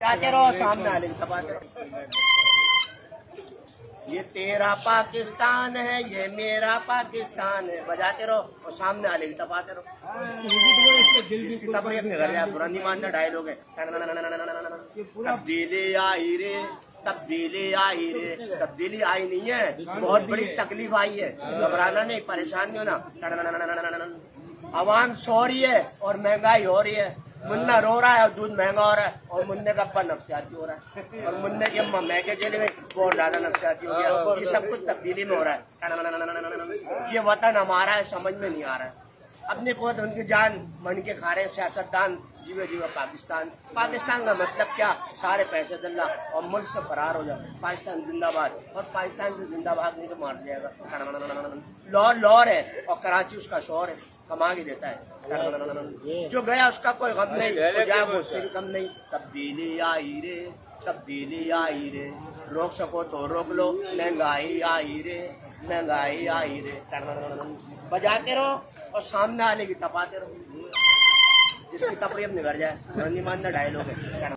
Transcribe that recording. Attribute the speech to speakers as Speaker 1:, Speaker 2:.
Speaker 1: बताते रहो, सामने आने तपाते रहो। ये तेरा पाकिस्तान है, ये मेरा पाकिस्तान है, बजाते रहो और सामने आने तपाते रहो। इसकी तबीयत में घर जाए, बुरा नहीं मानना, डायलॉग है। तब्दीली आई रे, तब्दीली आई रे, तब्दीली आई नहीं है, बहुत बड़ी तकलीफ आई है। घबराना नहीं, परेशान नहीं होना। आवाम सो रही है और महंगाई हो रही है। मुन्ना रो रहा है और दूध महंगा हो रहा है, और मुन्ने का अब्बा नफसियाती हो रहा है, और मुन्ने की अम्मा महके चले गई, वो ज्यादा नफसियाती हो गया। ये सब कुछ तब्दीली में हो रहा है। ये वतन हमारा है, समझ में नहीं आ रहा है। अपने को उनकी जान मन के खा रहे हैं सियासतदान। जीवे जीवे पाकिस्तान, पाकिस्तान का मतलब क्या? सारे पैसे दल्ला और मुल्क से फरार हो जाए। पाकिस्तान जिंदाबाद, और पाकिस्तान से जिंदाबाद नहीं तो मार जाएगा। लाहौर लाहौर है और कराची उसका शोर है, कमा के देता है। जो गया उसका कोई गम नहीं, तो जाए वो उससे भी कम नहीं। तब्दीली आई रे, तब्दीली आई रे, रोक सको तो रोक लो, महंगाई आई रे, महंगाई आई रे। बजाते रहो और सामने आने की तपाते रहो। जिसकी तपरीब निकल जाए, नहीं मानना, डायलॉग है।